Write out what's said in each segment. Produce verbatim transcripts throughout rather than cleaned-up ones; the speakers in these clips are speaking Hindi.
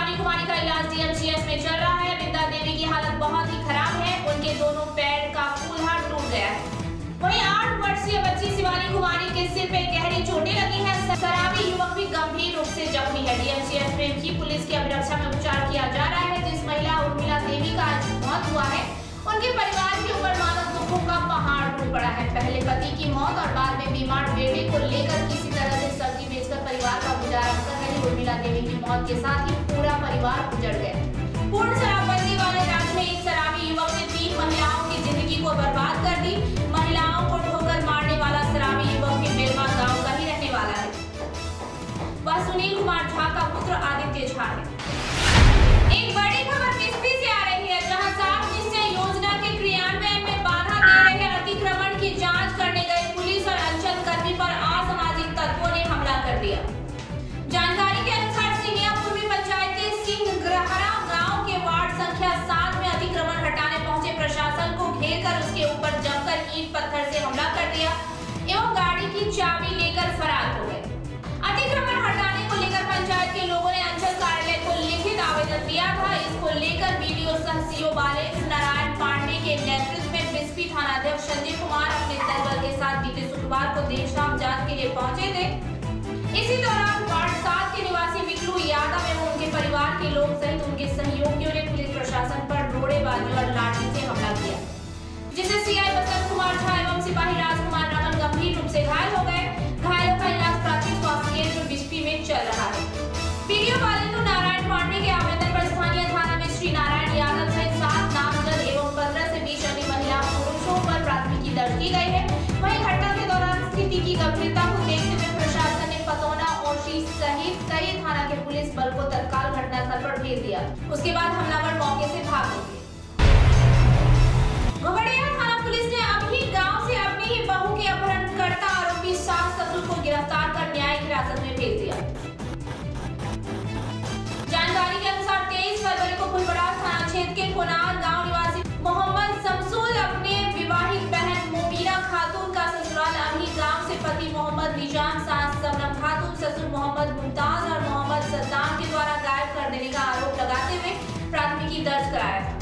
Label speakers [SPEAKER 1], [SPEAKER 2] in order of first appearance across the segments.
[SPEAKER 1] शिवानी कुमारी का इलाज डीएमसीएच में चल रहा है। बिंदा देवी की हालत बहुत ही खराब है, उनके दोनों पैर का कूल्हा टूट गया है। वहीं आठ वर्षीय बच्ची शिवानी कुमारी के सिर पे गहरी चोटें लगी हैं। शराबी युवक भी गंभीर रूप से जख्मी है। डीएमसीएच में भी पुलिस की अभिरक्षा में उपचार किया जा रहा है। जिस महिला उर्मिला देवी का आज मौत हुआ है, उनके परिवार के ऊपर मानव दुखों का पहाड़ टूट पड़ा है। पहले पति की मौत और बाद में बीमार बेटे को लेकर किसी तरह से सब्जी बेचकर परिवार का गुजारा कर रही उर्मिला देवी की मौत के साथ ही पूरा परिवार उजड़ गया। पूर्ण शराबबंदी वाले राज्य में एक शराबी युवक ने तीन महिलाओं की जिंदगी को बर्बाद कर दी। महिलाओं को ठोकर मारने वाला शराबी युवक भी बेलवा गांव का ही रहने वाला है। वह सुनील कुमार झा का पुत्र आदित्य झा है। एक बड़ी खबर किस्ती से आ रही है, जहां सात निश्चय योजना के क्रियान्वयन में बाधा दे रहे अतिक्रमण की जांच करने गए पुलिस और अंचल कर्मी पर असामाजिक तत्वों ने हमला कर दिया। जानकारी के अनुसार सिंगियापुर में पंचायत के सिंहग्रहरा गांव के वार्ड संख्या सात में अतिक्रमण हटाने पहुंचे प्रशासन को घेर कर उसके ऊपर जमकर ईंट पत्थर से हमला कर दिया एवं गाड़ी की चाबी लेकर फरार हो गए। अतिक्रमण हटाने को लेकर पंचायत के लोगों ने अंचल कार्यालय को लिखित आवेदन दिया था। इसको लेकर बीडीओ सह सीओ बालेन्द्र नारायण पांडे के नेतृत्व में बिस्फी थानाध्यक्ष संजय कुमार अपने दलबल के साथ बीते शुक्रवार को देर शाम जांच के लिए पहुंचे थे। इसी दौरान वार्ड सात के निवासी विक्लू यादव एवं उनके परिवार के लोग सहित उनके सहयोगियों ने पुलिस प्रशासन पर रोड़ेबाजी और लाठी से हमला किया, जिससे सीआई बसंत कुमार झा एवं सिपाही राजकुमार रमन गंभीर रूप से घायल हो गए। घायलों का इलाज प्राथमिक स्वास्थ्य केंद्र बिस्फी में चल रहा है। बीडीओ बालेन्द्र नारायण पांडे के आवेदन पर स्थानीय थाना में श्री नारायण यादव सहित सात नामजद एवं पंद्रह से बीस अन्य महिला पुरुषों पर प्राथमिकी दर्ज की गई है। वहीं घटना के दौरान स्थिति की गंभीरता को देखते हुए प्रशासन ने पतौना ओशी सहित कई थाना के पुलिस बल को तत्काल घटनास्थल पर भेज दिया। उसके बाद हमलावर मौके से भाग गए। घोघड़िया थाना पुलिस ने अभी गांव से अपनी ही बहू के अपहरणकर्ता आरोपी सास ससुर को गिरफ्तार कर न्यायिक हिरासत में भेज दिया। जानकारी के अनुसार तेईस फरवरी को फुलपरास थाना क्षेत्र के कोनार गांव निवासी मोहम्मद शमसूल अपने विवाहित बहन मोमीरा खातून का ससुराल अभी गांव से पति मोहम्मद निजाम, सास सबनम खातून, ससुर मोहम्मद मुमताज और मोहम्मद सद्दाम के द्वारा गायब कर देने का आरोप लगाते हुए प्राथमिकी दर्ज कराया था।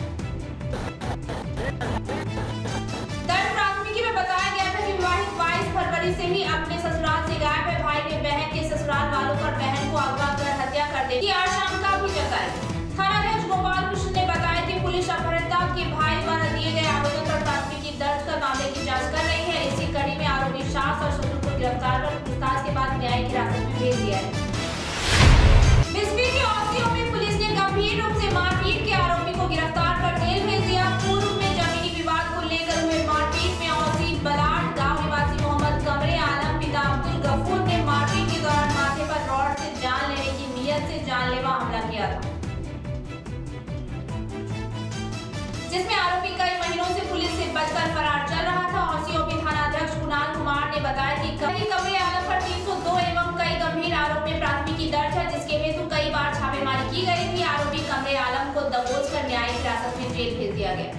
[SPEAKER 1] दर्ज प्राथमिकी में बताया गया था कि विवाहित बाईस फरवरी से ही अपने ससुराल से गायब है। भाई ने बहन के ससुराल वालों पर बहन को अगवा कर हत्या कर देने की आशंका भी जताई। थानाध्यक्ष गोपाल कृष्ण ने बताया कि पुलिस अपहरणकर्ता के भाई द्वारा दिए गए आवेदन पर प्राथमिकी दर्ज कर मामले की जांच कर रही है। इसी कड़ी में आरोपी सास और ससुर को गिरफ्तार कर पूछताछ के बाद न्यायिक हिरासत में भेज दिया है। बिस्फी के औसियों में पुलिस ने गंभीर रूप से मारपीट के आरोपी को गिरफ्तार कर जेल भेज दिया। पूर्व में जमीनी विवाद को लेकर हुए मारपीट में औसी बलाट गांव निवासी मोहम्मद कमरे आलम पिता अब्दुल गफूर ने मारपीट के दौरान माथे पर रॉड से जान लेने की नीयत से जानलेवा हमला किया था, जिसमें आरोपी कई महीनों से पुलिस से बचकर फरार चल रहा था। औसीओपी थानाध्यक्ष कुणाल कुमार ने बताया कि कमरे आलम पर तीन सौ दो एवं कई गंभीर आरोप में प्राथमिकी दर्ज है, जिसके हेतु कई बार छापेमारी की गई थी। आरोपी कमरे आलम को दबोच कर न्यायिक हिरासत में जेल भेज दिया गया।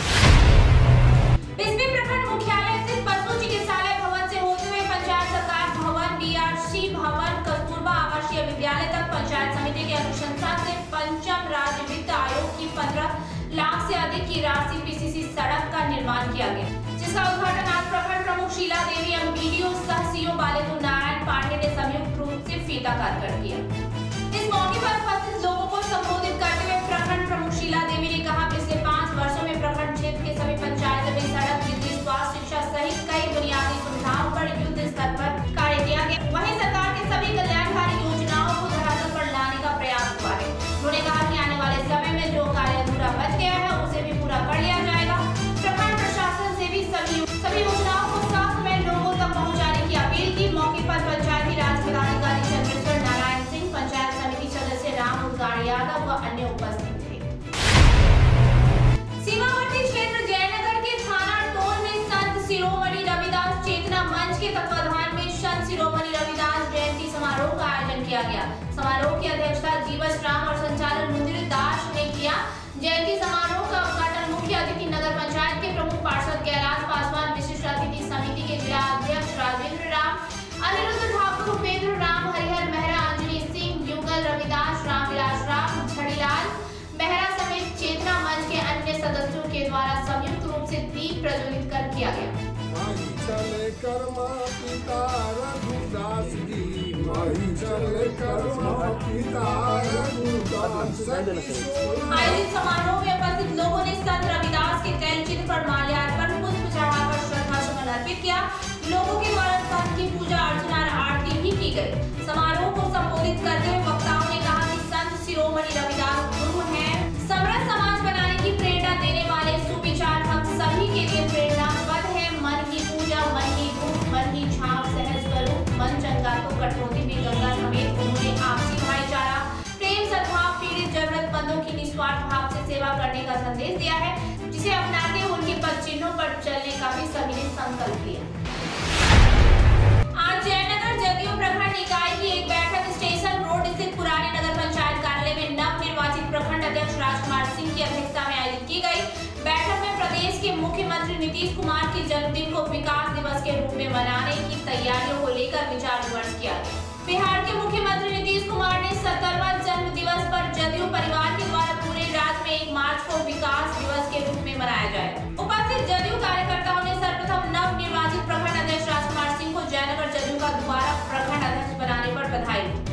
[SPEAKER 1] बिस्फी प्रखंड मुख्यालय स्थित पशु चिकित्सालय भवन से होते हुए पंचायत सरकार भवन, बीआरसी भवन, कस्तूरबा आवासीय विद्यालय तक पंचायत समिति के अनुशंसा से पंचम राज्य वित्त आयोग की पंद्रह लाख से अधिक की राशि पीसीसी सड़क का निर्माण किया गया, जिसका उद्घाटन आज प्रखंड प्रमुख शीला देवी एवं बीडीओ सह सीओ बालेन्द्र नारायण पांडे ने संयुक्त रूप से फीता काटकर किया। इस मौके पर उपस्थित लोगों को संबोधित करते हुए प्रखंड प्रमुख शीला देवी ने कहा, पिछले पाँच वर्षों में प्रखंड क्षेत्र के सभी पंचायत में सड़क, बिजली, स्वास्थ्य, शिक्षा सहित कई बुनियादी सुविधाओं पर युद्ध स्तर पर कार्य किया गया। वहीं सरकार के सभी कल्याणकारी योजनाओं को धरातल पर लाने का प्रयास हुआ है। उन्होंने कहा कि आने वाले समय में जो कार्य अधूरा बच गया है उसे भी पूरा कर लिया जाएगा। प्रखंड प्रशासन से भी सभी सभी योजनाओं को ससमय लोगों तक पहुंचाने की अपील की। मौके पर पंचायती राज पदाधिकारी चंद्रेश्वर नारायण सिंह, पंचायत समिति सदस्य राम उद्गार यादव व अन्य उपस्थित थे। सीमावर्ती क्षेत्र जयनगर के थाना टोल में संत शिरोमणि रविदास चेतना मंच के तत्वाधान में संत शिरोमणि रविदास जयंती समारोह का आयोजन किया गया। समारोह की अध्यक्षता जीवस राम और संचालन मुंदिर दास ने किया। जयंती समारोह का उद्घाटन मुख्य अतिथि नगर पंचायत के प्रमुख पार्षद कैलाश पासवान, विशिष्ट अतिथि समिति के जिला अध्यक्ष राजेंद्र राम, अनिरुद्ध ठाकुर, उपेंद्र राम, हरिहर मेहरा, अंजनी सिंह, युगल रविदास, रामविलास राम,
[SPEAKER 2] कर्मा पिता रघुदास जी, माही चल कर्मा पिता रघुदास।
[SPEAKER 1] आयोजित समारोह में उपस्थित लोगों ने संत रविदास के तैलचित्र पर माल्यार्पण, पुष्प चढ़ाकर श्रद्धा सुमन अर्पित किया। लोगों के द्वारा संत की पूजा अर्चना और आरती भी की गई। समारोह को संबोधित करते हुए वक्ताओं ने कहा कि संत शिरोमणि रविदास गुरु हैं, समृद्ध समाज बनाने की प्रेरणा देने वाले सुविचार हम सभी के लिए प्रेरणास्पद है। मन की पूजा, मन की धूप, मन की छाप, सहज स्वरूप, मन चंगा तो कठौती में गंगा समेत उन्होंने आपसी भाईचारा, प्रेम, सद्भाव, पीड़ित जरूरतमंदों की निस्वार्थ भाव से सेवा करने का संदेश दिया है, जिसे अपनाते हुए उनके पद चिन्हों पर चलने का भी सभी ने संकल्प लिया। आज जयनगर जदयू प्रखंड इकाई की एक बैठक स्टेशन रोड स्थित पुराने नगर पंचायत कार्यालय में नव निर्वाचित प्रखंड अध्यक्ष राजकुमार सिंह की अध्यक्षता में आयोजित की गई। बैठक में प्रदेश के मुख्यमंत्री नीतीश कुमार के जन्मदिन को विकास दिवस के रूप में मनाने की तैयारियों को लेकर विचार विमर्श किया गया। बिहार के मुख्यमंत्री नीतीश कुमार ने सत्तरवां जन्म दिवस पर जदयू परिवार के द्वारा पूरे राज्य में एक मार्च को विकास दिवस के रूप में मनाया जाएगा। उपस्थित जदयू कार्यकर्ताओं ने सर्वप्रथम नव निर्वाचित प्रखंड अध्यक्ष राजकुमार सिंह को जयनगर जदयू का दोबारा प्रखंड अध्यक्ष बनाने पर बधाई दी।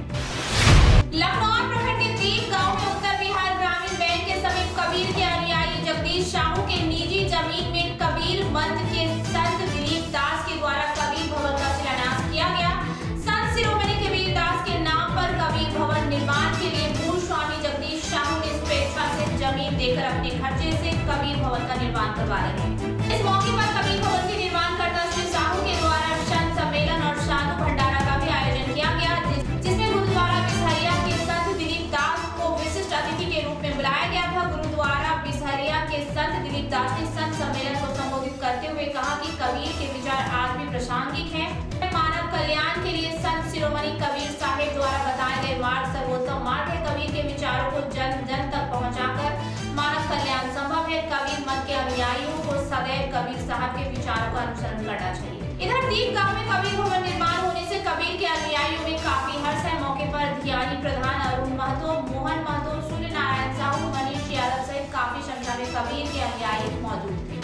[SPEAKER 1] लखनऊ प्रखंड के दीप गांव में उत्तर बिहार ग्रामीण बैंक के समीप कबीर के अनुयायी जगदीश साहू के निजी जमीन में कबीर पंथ के संत दिलीप दास के द्वारा कबीर भवन का शिलान्यास किया गया। संत शिरोमणि कबीर दास के नाम पर कबीर भवन निर्माण के लिए मूल स्वामी जगदीश साहू ने स्वेच्छा से जमीन देकर अपने खर्चे से कबीर भवन का निर्माण करवा रहे हैं। इस मौके पर कबीर भवन के निर्माण करता श्री साहू के द्वारा संत सम्मेलन और साधु भंडारा का भी आयोजन किया गया, जिसमें गुरुद्वारा बिसहरिया के संत दिलीप दास को विशिष्ट अतिथि के रूप में बुलाया गया था। गुरुद्वारा बिसहरिया के संत दिलीप दास ने संत सम्मेलन को संबोधित करते हुए कहा कि कबीर के विचार आज भी प्रासंगिक हैं। मानव कल्याण के लिए संत शिरोमणि कबीर साहिब द्वारा बताए गए मार्ग सर्वोत्तम मार्ग है। कबीर के विचारों को जन जन तक पहुंचाकर मानव कल्याण संभव है। कबीर मत के अनुयायियों को सदैव कबीर साहब के विचारों का अनुसरण करना चाहिए। इधर दीप गांव में कबीर भवन निर्माण होने से कबीर के अनुयायियों में काफी हर्ष है। मौके पर ध्यानी प्रधान अरुण महतो, मोहन महतो, सूर्य नारायण साहू, मनीष यादव सहित काफी संख्या में कबीर के अनुयायी मौजूद थे।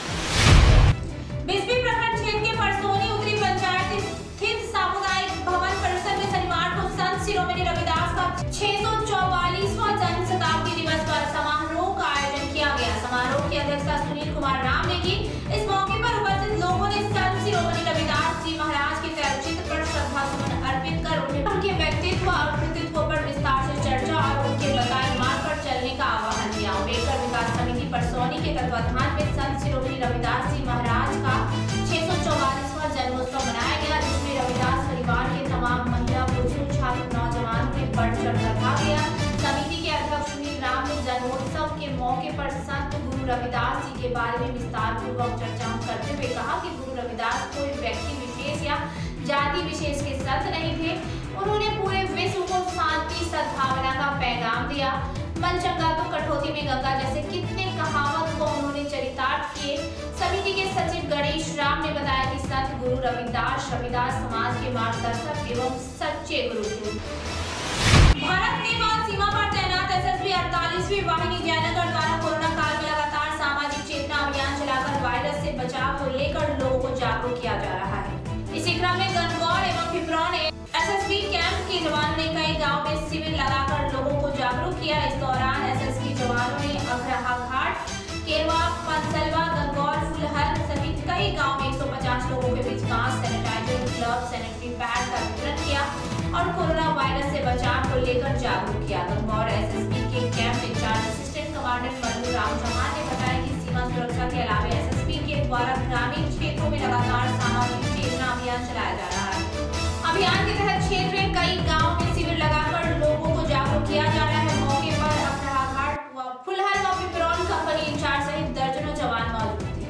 [SPEAKER 1] बिस्बी प्रखंड क्षेत्र के परसोनी उत्तरी पंचायत स्थित सामुदायिक भवन परिसर में शनिवार को संत शिरोमणि रविदास का छह सौ चौवालीसवां जन्म शताब्दी दिवस पर समारोह का आयोजन किया गया। समारोह की अध्यक्षता सुनील कुमार राम ने की। इस मौके पर उपस्थित लोगों ने संत शिरोमणि रविदास जी महाराज के तैलचित्र पर श्रद्धा सुमन अर्पित कर उन्हें उनके व्यक्तित्व और कृतित्व पर विस्तार से चर्चा और उनके बताए मार्ग पर चलने का आह्वान किया। अम्बेडकर विकास समिति परसोनी के तत्वाधान में संत शिरोमणि रविदास जी महाराज का छह सौ चौवालीसवां जन्मोत्सव मनाया गया, जिसमें रविदास परिवार के तमाम महिला, बुजुर्ग, छात्र, नौजवानों ने बढ़ चढ़कर भाग लिया। समिति के अध्यक्ष सुनील राम ने जन्मोत्सव के मौके पर संत गुरु रविदास जी के बारे में विस्तार पूर्वक चर्चा करते हुए कहा कि गुरु रविदास कोई व्यक्ति विशेष या जाति विशेष के संत नहीं थे। उन्होंने पूरे विश्व को शांति, सद्भावना का पैगाम दिया। मन चंगा तो कठौती में गंगा जैसे कितने कहावत को उन्होंने चरितार्थ किए। समिति के सचिव गणेश राम ने बताया कि संत गुरु रविदास रविदास समाज के मार्गदर्शक एवं सच्चे गुरु थे। भारत नेपाल सीमा पर तैनात एसएसबी अड़तालीसवीं वाहिनी जयनगर द्वारा कोरोना काल में लगातार सामाजिक चेतना अभियान चलाकर वायरस से बचाव को लेकर लोगों को जागरूक किया जा रहा है। इसी क्रम में गणगौर एवं पिपरौन एसएसबी कैंप के जवानों ने कई गाँव में शिविर लगाकर लोगों को जागरूक किया। इस दौरान एसएसबी जवानों ने अग्रहा घाट, केरवा, पंसलवा, गणगौर, फुलहर सहित कई गाँव में एक सौ पचास लोगों के बीच mask, sanitiser, glove, sanitary pad का वितरण किया और कोरोना वायरस से बचाव को लेकर जागरूक किया। गणगौर एसएसबी के camp incharge assistant commandant Mallu Ram Chauhan ने बताया कि सीमा सुरक्षा के अलावा एसएसबी के द्वारा ग्रामीण क्षेत्रों में लगातार सामाजिक चेतना अभियान चलाया जा रहा है। अभियान के तहत क्षेत्र में कई गाँव में शिविर लगाकर लोगों को जागरूक किया जा रहा है। मौके पर अग्रहा घाट व फुलहर व पिपरौन कंपनी इंचार्ज सहित दर्जनों जवान मौजूद थे।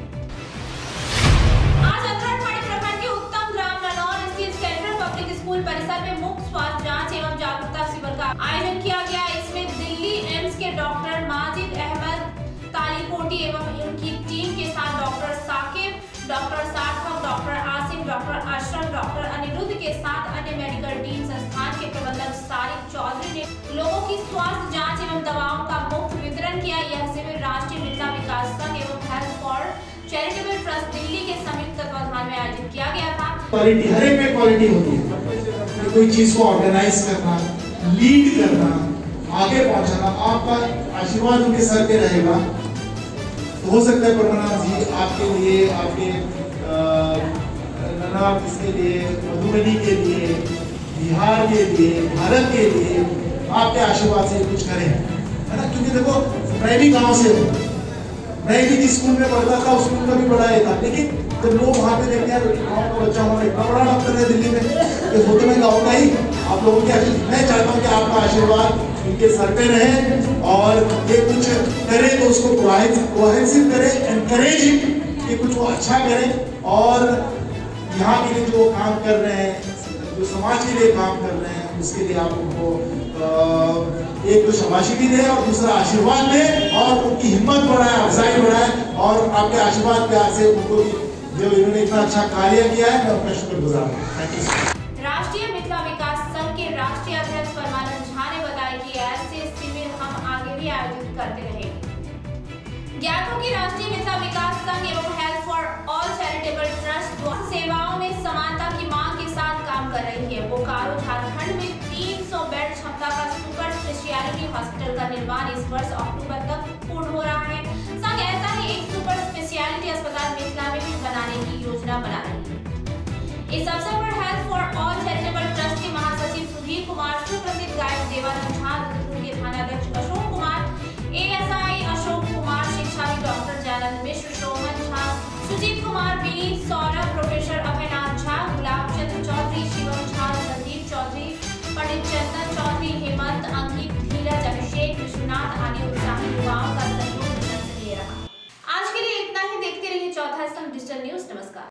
[SPEAKER 1] आज अतरटमणि प्रखंड के उत्तम ग्राम रनौर स्थित सेंट्रल पब्लिक स्कूल परिसर में मुफ्त स्वास्थ्य जांच एवं जागरूकता शिविर का आयोजन किया गया। इसमें दिल्ली एम्स के डॉक्टर माजिद अहमद तालीकोटी एवं उनकी टीम के साथ doctor Saqib, doctor Sarthak, doctor Asif, doctor Ashraf, doctor Aniruddh के साथ अन्य मेडिकल टीम संस्थान के प्रबंधक सारिक चौधरी ने लोगों की स्वास्थ्य जांच एवं दवाओं का मुफ्त वितरण किया। यह शिविर राष्ट्रीय महिला विकास संघ एवं health for charitable trust Delhi के संयुक्त तत्वाधान में आयोजित किया गया।
[SPEAKER 3] क्वालिटी, हर एक में क्वालिटी होती है कि कोई चीज को ऑर्गेनाइज करना, लीड करना, आगे पहुंचाना। आपका आशीर्वाद उनके सर पे रहेगा तो हो सकता है परमानंद जी आपके लिए, आपके नना इसके लिए, मधुबनी के लिए, बिहार के लिए, भारत के लिए आपके आशीर्वाद से कुछ करें, है ना। क्योंकि देखो मैं भी गांव से हूँ, मैं भी जिस स्कूल में पढ़ता था उस स्कूल का भी बड़ा था, लेकिन जब लोग वहाँ पे देखते हैं गाँव का बच्चा हमारा इतना बड़ा डॉक्टर है दिल्ली में, तो वो तो मैं गाँव का ही। आप लोगों के मैं चाहता हूँ कि आपका आशीर्वाद इनके सर पे रहे और ये कुछ करे तो उसको प्रोत्साहित करे, एनकरेज कि कुछ वो अच्छा करें और यहाँ के लिए जो काम कर रहे हैं, जो समाज के लिए काम कर रहे हैं, उसके लिए आप उनको एक तो शाबाशी भी दें और दूसरा आशीर्वाद दें और उनकी हिम्मत बढ़ाए, अफजाई बढ़ाए और आपके आशीर्वाद प्यार से उनको जो इन्होंने इतना अच्छा कार्य किया है मैं उनका शुक्रगुजार हूँ। Thank you.
[SPEAKER 1] राष्ट्रीय मिथिला विकास संघ के राष्ट्रीय अध्यक्ष परमानंद झा ने बताया कि ऐसे शिविर हम आगे भी आयोजित करते रहेंगे। ज्ञात हो कि राष्ट्रीय मिथिला विकास संघ एवं health for all charitable trust सेवाओं में समानता की मांग के साथ काम कर रही है। बोकारो झारखंड में तीन सौ बेड क्षमता का सुपर स्पेशियलिटी हॉस्पिटल का निर्माण इस वर्ष अक्टूबर तक पूर्ण हो रहा है। संघ ऐसा ही एक सुपर स्पेशियलिटी अस्पताल मिथिला में भी बनाने की योजना बना रही है। इस अवसर पर health for all charitable trust के महासचिव सुधीर कुमार, सुप्रसिद्ध गायक देवानंद झा, के थानाध्यक्ष अशोक कुमार, एएसआई अशोक कुमार, शिक्षाविद डॉक्टर जयानंद मिश्र, शोभन झा, सुजीत कुमार, विनीत सौरभ, प्रोफेसर अभयनाथ झा, गुलाब चंद्र चौधरी, शिवम झा, संदीप चौधरी, पंडित चंदन चौधरी, हेमंत, अंकित, धीरज, अभिषेक, विश्वनाथ आदि उत्साही युवाओं का सहयोग ले रहा। आज के लिए इतना ही। देखते रहिए चौथा स्तंभ डिजिटल न्यूज। नमस्कार।